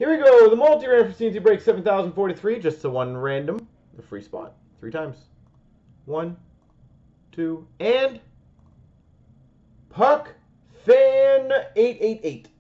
Here we go. The multi-random for C&C break 7043. Just the one random. The free spot. 3 times. 1, 2, and Puck Fan 888.